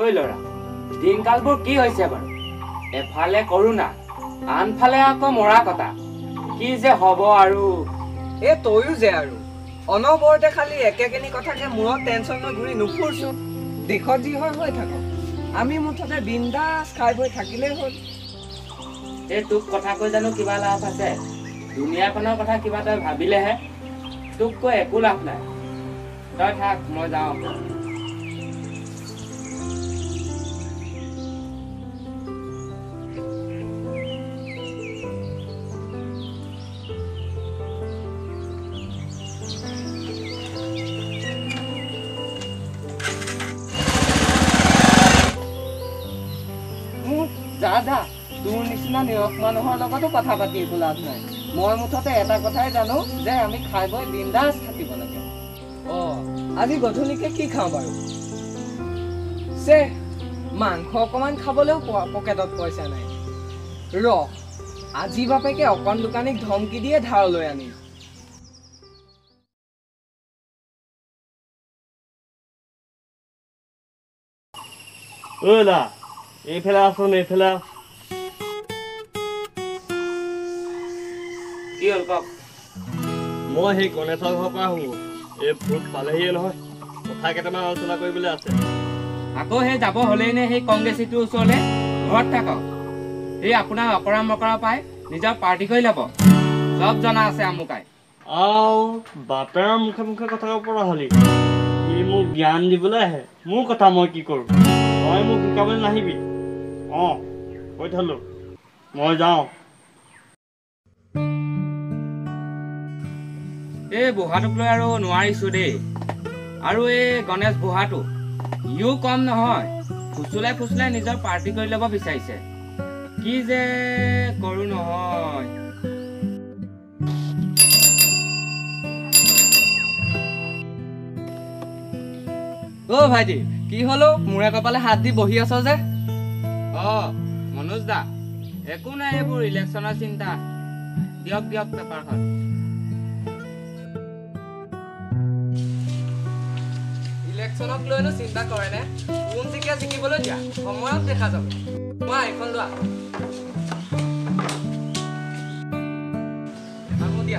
ঐ ল'ৰা দিনকালবোৰ কি হৈছে বাৰু এফালে কৰোণা আনফালে আকৌ মৰা কটা কি যে হ'ব আৰু এ তয়ো যে আৰু অনবৰতে খালি একেখিনি কথাকে মূৰত টেনচন লৈ ঘূৰি নুফুৰছো দেশত যি হয় হৈ থাকক আমি মুঠতে বিন্দাছ খাই বৈ থাকিলেই হ'ল এই তোক কথা কৈ জানো কিবা লাভ আছে দুনিয়াখনৰ কথা কিবা তই ভাবিলেহে তোক কৈ একো লাভ নাই তই থাক মই যাওঁ দাদা তোৰ নিচিনা নিৰখ মানুহৰ লগতো কথা পাতি একো লাভ নাই মই মুঠতে এটা কথাই জানো যে আমি খাই বৈ বিন্দাছ থাকিব লাগে আজি গধূলিকে কি খাওঁ বাৰু চে মাংস অকণমান খাবলৈও পকেটত পইচা নাই ৰ আজি বাপেকে অকণ দোকানীক ধমকি দিয়ে ধাৰলৈ আনিম দা এইফালে আছোন এইফালে কি হ'ল কওক মই সেই গণেশৰ ঘৰৰ পৰা আহোঁ এই ভোট পালেহিয়ে নহয় কথা কেইটামান আলোচনা কৰিবলৈ আছে আকৌ সেই যাব হ'লেই নে সেই কংগ্ৰেছীটোৰ ওচৰলৈ ঘৰত থাকক এই আপোনাৰ অকৰা মকৰা পাই নিজৰ পাৰ্টি কৰি ল'ব চব জনা আছে আমুকাই বাপেৰৰ মুখে মুখে কথা ক'ব পৰা হ'লি সি মোক জ্ঞান দিবলৈ আহে মোৰ কথা মই কি কৰোঁ তই মোক শিকাবলৈ নাহিবি কৈ থলো মই যাওঁ এই বুঢ়াটোক লৈ আৰু নোৱাৰিছো দেই আৰু এই গণেশ বুঢ়াটো ইও কম নহয় ফুচুলাই ফুচুলাই নিজৰ পাৰ্টি কৰি ল'ব বিচাৰিছে কি যে কৰো নহয় ভাইটি কি হলো মূৰে কপালে হাত দি বহি আছ যে মনোজ দা একো নাই এইবোৰ ইলেকশ্যনৰ চিন্তা দিয়ক দিয়ক পেপাৰখন ইলেকশ্যনক লৈনো চিন্তা কৰে নে কোন জিকিয়া জিকিবলৈ দিয়া সময়ত দেখা যাব মই এইখন লোৱা দিয়া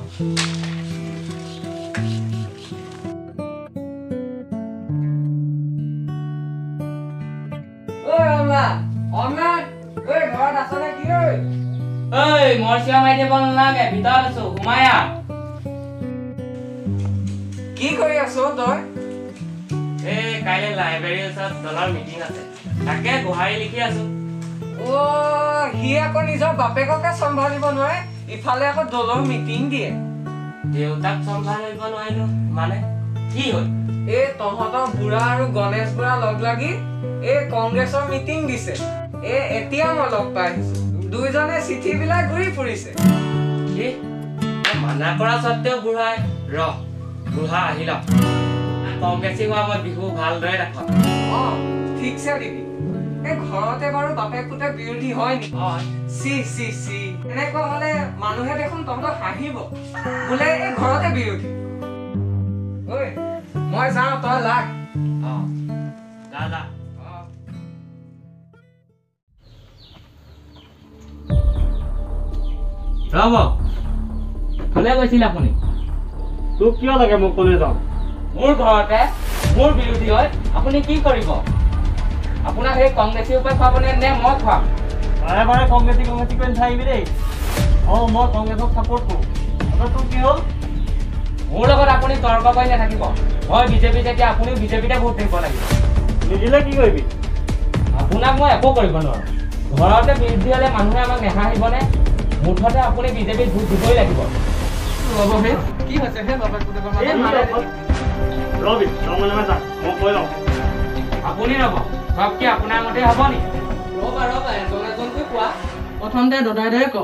কি কৰি আছ তই কাইলে লাইব্ৰেৰীৰ ওচৰত দলৰ মিটিং আছে তাকে গোহাৰি লিখি আছো সি আকৌ নিজৰ বাপেককে চম্ভালিব নোৱাৰে ইফালে আকৌ দলৰ মিটিং দিয়ে দেউতাক চম্ভালিব নোৱাৰিলো মানে কি হ'ল এই তহঁতৰ বুঢ়া আৰু গণেশ বুঢ়া লগ লাগি এই কংগ্ৰেছৰ মিটিং দিছে এতিয়া মই লগ পাই আহিছো দুইজনে চিঠি বিলাক ঘূৰি ফুৰিছে মানা কৰা সত্ত্বেও বুঢ়াই বুঢ়া আহিল কংগ্ৰেছী হোৱা মই বিহু ভালদৰে ৰাখক ঠিকছে দিবি এই ঘৰতে বাৰু বাপেক পুতে বিৰোধী হয় নেকি এনেকুৱা হলে মানুহে দেখোন তহঁতক হাঁহিব বোলে এই ঘৰতে বিৰোধী মই যাওঁ তই লাগ ৰব কলে গৈছিল আপুনি তোক কিয় লাগে মোক কলে যাওঁ মোৰ ঘৰতে মোৰ বিৰোধী হয় আপুনি কি কৰিব আপোনাক সেই কংগ্ৰেছী উপায় খুৱাবনে নে মই খুৱাম বাৰে বাৰে কংগ্ৰেছী কৰি নাথাকিবি দেই মই কংগ্ৰেছক ছাপোৰ্ট কৰোঁ তোৰ কি হ'ল মোৰ লগত আপুনি তৰ্ক কৰি নাথাকিব মই বিজেপি যেতিয়া আপুনিও বিজেপিতে ভোট দিব লাগিব নিদিলে কি কৰিবি আপোনাক মই একো কৰিব নোৱাৰো ঘৰতে বিৰোধী হলে মানুহে আমাক নেহাঁহিবনে মুঠতে আপুনি বিজেপিত ভোট দিবই লাগিব কি হৈছে হে বাপেক পুতেকৰ ৰবি মই কৈ লওঁ আপুনি ৰ'ব সব কি আপোনাৰ মতে হ'ব নি ৰবা এজন এজনকৈ কোৱা প্ৰথমতে দদাই কওঁ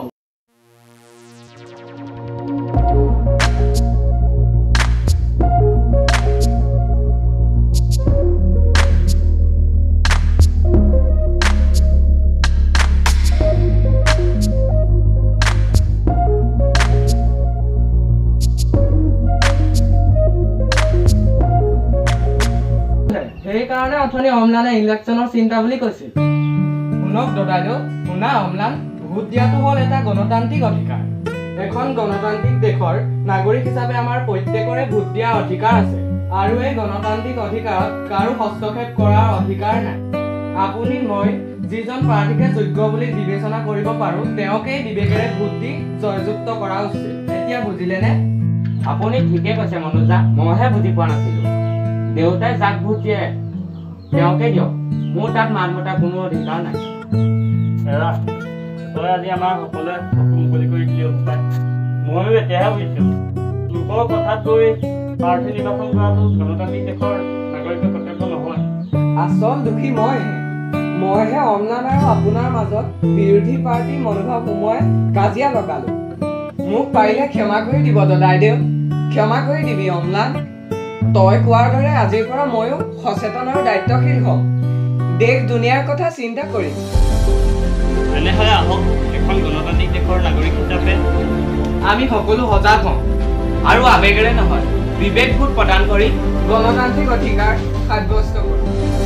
অথনি অম্লানে ইলেকশ্যনৰ চিন্তা বুলি কৈছিল। শুনক দদাইদেউ, শুনা অম্লান, ভোট দিয়াটো হ'ল এটা গণতান্ত্ৰিক অধিকাৰ। এখন গণতান্ত্ৰিক দেশৰ নাগৰিক হিচাপে আমাৰ প্ৰত্যেকৰে ভোট দিয়াৰ অধিকাৰ আছে আৰু এই গণতান্ত্ৰিক অধিকাৰত কাৰো হস্তক্ষেপ কৰাৰ অধিকাৰ নাই। আপুনি মই যিজন প্ৰাৰ্থীকে যোগ্য বুলি বিবেচনা কৰিব পাৰোঁ তেওঁকেই বিবেকেৰে ভোট দি জয়যুক্ত কৰা উচিত। এতিয়া বুজিলেনে? আপুনি ঠিকে কৈছে মনোজা, মইহে বুজি পোৱা নাছিলো। দেউতাই যাক ভোট দিয়ে তেওঁকে দিয়ক, মোৰ তাত মান মতা কোনো অধিকাৰ নাই। এৰা, তই আজি আমাৰ সকলোৱে চকু মুকলি কৰি দিলি পায়। ময়ো এতিয়াহে বুজিছো লোকৰ কথাত গৈ প্ৰাৰ্থী নিৰ্বাচন কৰাটো গণতান্ত্ৰিক দেশৰ নাগৰিকৰ কৰ্তব্য নহয়। আচল দুখী মইহে অম্লান আৰু আপোনাৰ মাজত বিৰোধী পাৰ্টীৰ মনোভাৱ সোমোৱাই কাজিয়া লগালো। মোক পাৰিলে ক্ষমা কৰি দিব দদাইদেউ, ক্ষমা কৰি দিবি অম্লান। তই কোৱাৰ দৰে আজিৰ পৰা ময়ো সচেতন আৰু দায়িত্বশীল হ'ম। দেশ দুনিয়াৰ কথা চিন্তা কৰিম। তেনেহ'লে আহক, এখন গণতান্ত্ৰিক দেশৰ নাগৰিক হিচাপে আমি সকলো সজাগ হওঁ আৰু আৱেগেৰে নহয় বিবেক ভোট প্ৰদান কৰি গণতান্ত্ৰিক অধিকাৰ সাব্যস্ত কৰোঁ।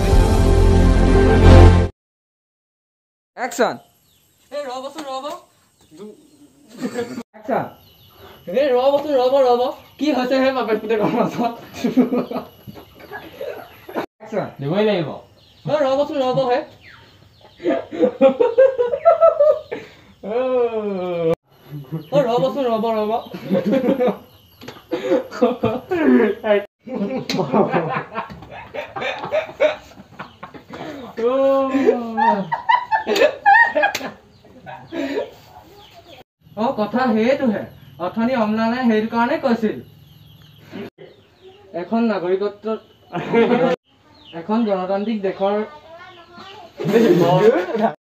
একশ্যন। ৰ'ব কি হৈছে হে বাপেক পুতেকৰ মাজত? দিবই লাগিব। ৰ'ব হে। ৰ'ব কথা সেইটোহে, অথনি অম্লানে সেইটো কাৰণে কৈছিল এখন গণতান্ত্ৰিক দেশৰ